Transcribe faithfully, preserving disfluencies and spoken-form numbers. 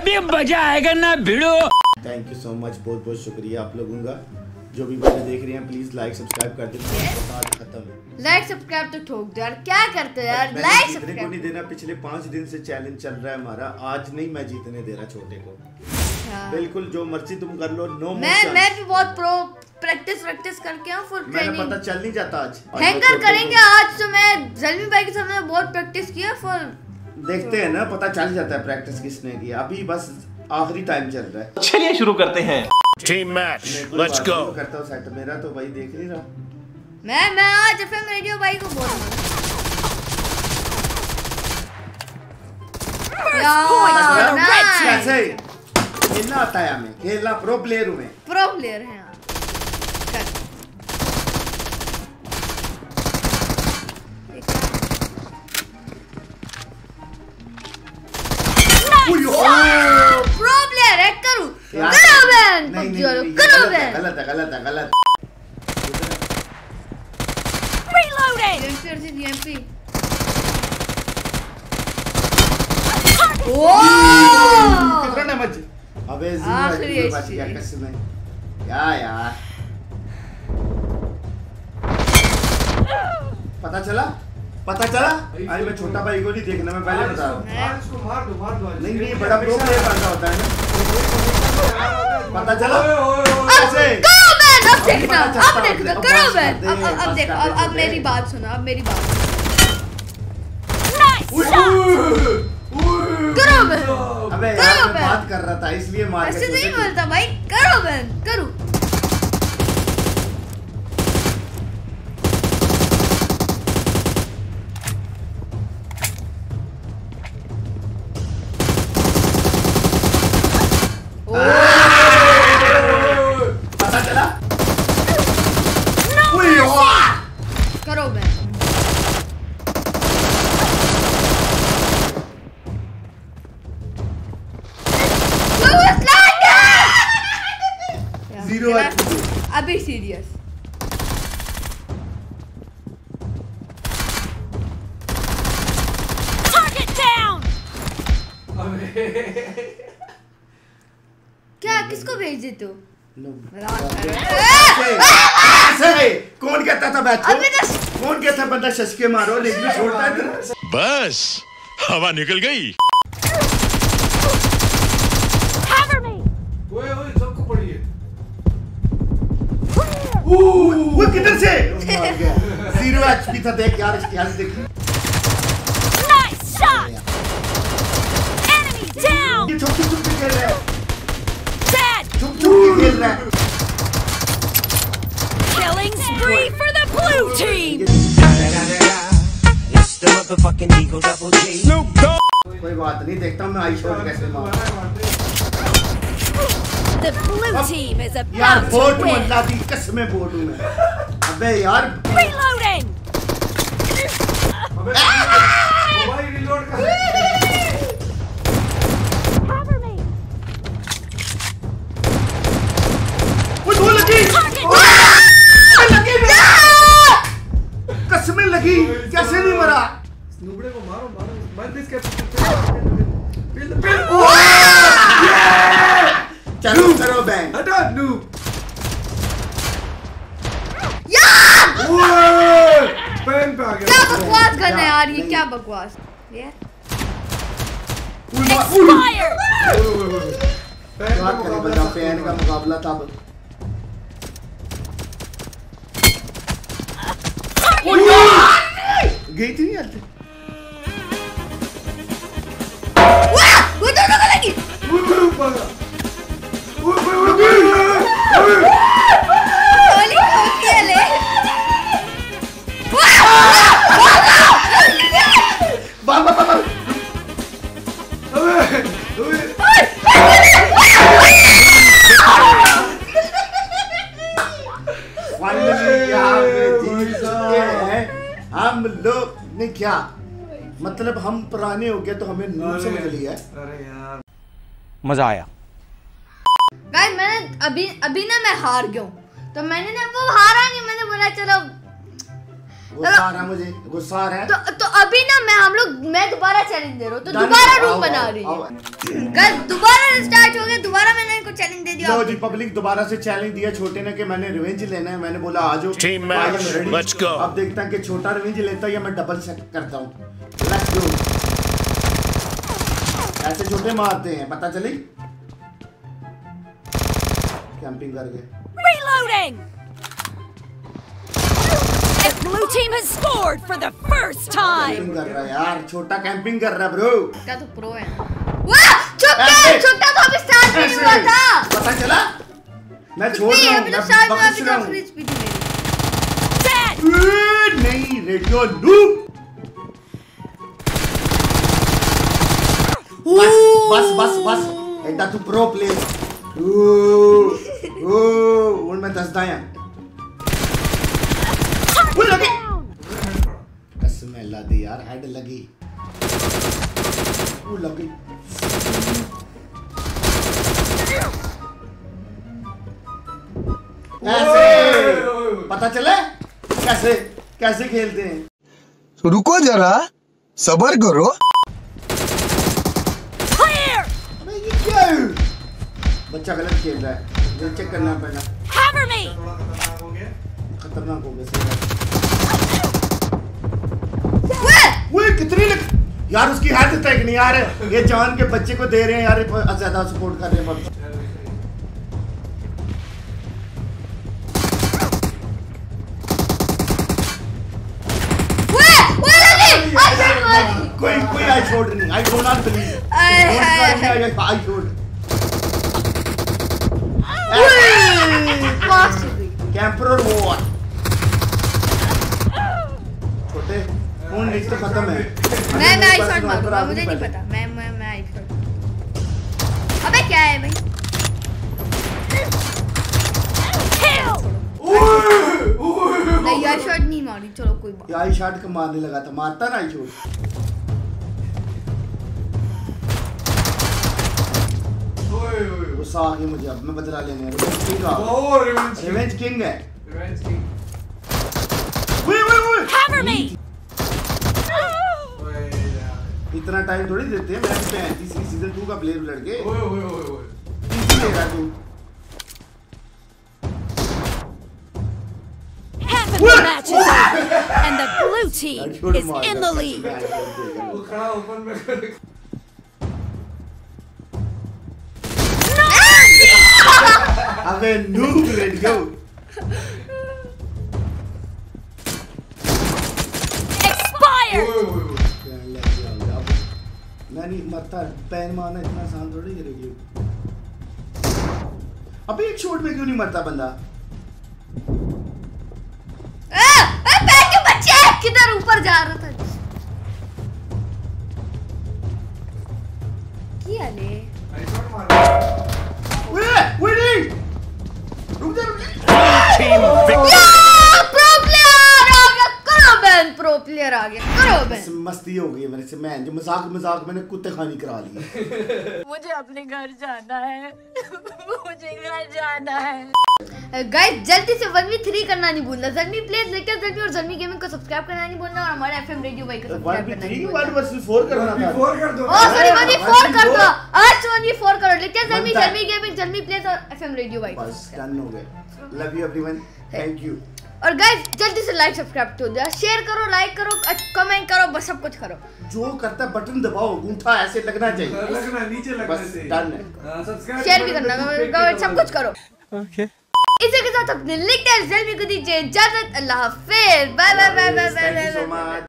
अभी मजा आएगा ना भिड़ो। थैंक यू सो मच, बहुत बहुत शुक्रिया आप लोगों का जो भी वीडियो देख रहे हैं। प्लीज लाइक सब्सक्राइब कर देना। खत्म लाइक सब्सक्राइब तो ठोक दो यार, क्या करते हो यार। लाइक सब्सक्राइब को नहीं देना। पिछले पाँच दिन से चैलेंज चल रहा है हमारा, आज नहीं मैं जीतने दे रहा छोटे को। हाँ। बिल्कुल जो मर्जी तुम कर लो। नो मैं मैं भी बहुत प्रो प्रैक्टिस प्रैक्टिस करके हूं, फुल ट्रेनिंग। मैंने पता चल नहीं जाता आज। हैंगर करेंगे आज तो मैं जल्मी भाई के सामने बहुत प्रैक्टिस किया। फुल देखते हैं ना, पता चल जाता है प्रैक्टिस किसने की। अभी बस आखिरी टाइम चल रहा है। चलिए शुरू करते हैं टीम मैच, लेट्स गो। करता हूं सेट मेरा तो भाई देख नहीं रहा। मैं मैं आज एफएम रेडियो भाई को बोल रहा हूं कैसे खेलना आता है हमें। खेलना प्रो प्लेयर हूं मैं, प्रो प्लेयर है। प्रो प्लेयर है। करूं करो बैन करो बैन। गलत है गलत है गलत। रीलोडिंग फिर से ईएमपी। ओह कितना डैमेज। अबे जीरो बच गया कसम है क्या यार। पता चला पता चला। अरे मैं छोटा भाई को नहीं देखना, मैं पहले बता रहा हूं। इसको मार दो मार दो। नहीं नहीं बड़ा प्रो प्लेयर बनना होता है ना। पता चला कैसे। करो बैन। अब देखना अब देखना करो बैन। अब अब देखो अब अब मेरी बात सुनो। अब मेरी बात करो बैन। अबे यार मैं बात कर रहा था इसलिए मार। ऐसे नहीं बोलता भाई। करो बैन करो। पता चला करो मैं। जीरो अभी सीरियस। क्या किसको भेज देते हो? कौन कहता था बैठो? कौन कहता बंदा शशके मारो लेकिन छोड़ता है। बस हवा निकल गई। ओए ओए सबको पड़ी है। वो किधर से जीरो एचपी था। देख यार इसकी हालत देखी। Nice shot. Enemy down. ये छोटी छोटी खेल रहा है। चुप चुप खेल रहा है। Killing spree for the blue team. It's the motherfucking Eagle Double G. Snoop Dogg. कोई बात नहीं, देखता हूँ मैं आई शॉट कैसे मारूं। The blue team is about यार to बोट win. मल्ला दी कसमें बोट हूँ मैं। अबे यार Reloading. अबे भाई रिलोड कर। कसमें लगी कैसे नहीं मरा। नुबड़े को मारो मारो मार दिस के बिल बिल। चलो करो बैन। हटा नू यार। बैन पे आ गया। क्या बकवास करना है यार, ये क्या बकवास ये। पैन का मुकाबला था। गई थी यार। वो दोनों को लगी। गोली होती है ले। बाबा बाबा। अबे हम लोग ने क्या मतलब हम पुराने हो गए तो हमें नूब समझ लिया। अरे यार मजा आया। गाइस मैंने अभी अभी ना मैं हार गया हूँ तो मैंने ना वो हारा नहीं, मैंने बोला चलो गुस्सा आ रहा है मुझे, गुस्सा आ रहा है। तो तो अभी ना मैं हम लोग मैं दोबारा चैलेंज दे रहा हूँ, तो दोबारा रूम बना रही हूँ। गाइस दोबारा स्टार्ट हो गया, दोबारा मैंने इनको चैलेंज दे दिया। लो जी पब्लिक, दोबारा से चैलेंज दिया छोटे ने कि मैंने रिवेंज लेना है। मैंने बोला आ जाओ टीम मैच, लेट्स गो। अब देखता हैं कि छोटा रिवेंज लेता है या मैं डबल सेट करता हूँ। Let's go. ऐसे छोटे मारते हैं, पता चली कैंपिंग करके। Reloading! The blue team has scored for the first time! Camping कर रहा है यार, छोटा कैंपिंग कर रहा है ब्रो। क्या तो प्रो है। वाह छोटा छोटा तो अभी स्टार्ट नहीं हुआ था। पता चला? मैं छोड़ रहा हूँ, मैं बख्श रहा हूँ। नहीं रेडियो लूप। बस बस बस एडा तू प्रो प्लेयर। ओ मैं दसदा है। वो लगी कसम अल्लाह दी यार, हेड लगी। वो लगी ऐसे। पता चले कैसे कैसे खेलते हैं? तो रुको जरा, सब्र करो। अबे ये क्या है? बच्चा गलत खेल रहा है, ये चेक करना पड़ेगा। Cover me! खतरनाक हो गया। वो कितनी लग... यार उसकी हाथ तक नहीं यार, ये जान के बच्चे को दे रहे हैं यार, ज्यादा सपोर्ट कर रहे हैं। कोई कोई आई शॉट नहीं, I don't not believe. I shot camper war. छोटे फोन लिस्ट खत्म है। मैं मैं आई शॉट मारूंगा, मुझे नहीं पता। मैं मैं मैं आई शॉट। अबे क्या है भाई? नहीं आई शॉट नहीं मारी, चलो कोई बात। आई शॉट का मारने लगा था, मारता ना आई शॉट। गुस्सा आ गया मुझे, अब मैं बदला लेने। रिवेंज किंग आ गया। रिवेंज किंग है। Revenge king. वही वही वही। Cover me! इतना टाइम थोड़ी देते हैं। मैं पैंतीस सीजन टू का प्लेयर लड़के। ओए ओए ओए ओए। इजी ले रहा तू। Half of the match is over, and the blue team is in the lead. वो खड़ा ओपन में। अबे नूब रेडियो। Expired! मैं नहीं मरता, पैन मारना इतना आसान थोड़ी है रेडियो। अबे एक शॉट में क्यों नहीं मरता बंदा? ए ए पैर के बच्चे किधर ऊपर जा रहा था? क्या ले? आई शॉट मार। ओए ओए नहीं, रुक जा रुक जा। प्रो प्लेयर आ गया, करो बैन। प्रो प्लेयर आ गया, करो बैन। मस्ती हो गई मेरे से। मैं जो मजाक मजाक मैंने कुत्ते खानी करा ली। मुझे अपने घर जाना है। मुझे घर जाना है। गाइस जल्दी से वन वी थ्री करना नहीं भूलना। ज़ल्मी प्लेज लेकर ज़ल्मी और ज़ल्मी गेमिंग को सब्सक्राइब करना नहीं भूलना, और हमारे एफएम रेडियो भाई को सब्सक्राइब करना नहीं भूलना। वन वर्सेस फोर करना था। फोर कर दो। Oh sorry one v four कर दो। आज वन वी फोर करो, लेकिन ज़ल्मी ज़ल्मी गेमिंग ज़ल्मी प्लेज और एफएम रेडियो भाई। बस डन हो गए। Love you everyone, thank you. और गाइस जल्दी से लाइक सब्सक्राइब तो दो, शेयर करो, लाइक करो, कमेंट करो, बस सब कुछ करो। जो करता बटन दबाओ, अंगूठा ऐसे लगना चाहिए। लगना नीचे लगना चाहिए। डन है। सब्सक्राइब शेयर भी करना, सब कुछ करो। ओके इसी के साथ अपने लिटिल ज़ल्मी को दीजिए इजाजत। अल्लाह हाफिज़। Bye bye bye bye bye.